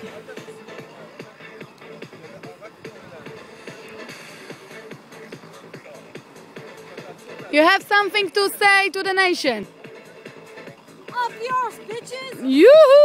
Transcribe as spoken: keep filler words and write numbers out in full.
You have something to say to the nation. Up yours, bitches! Yoo-hoo!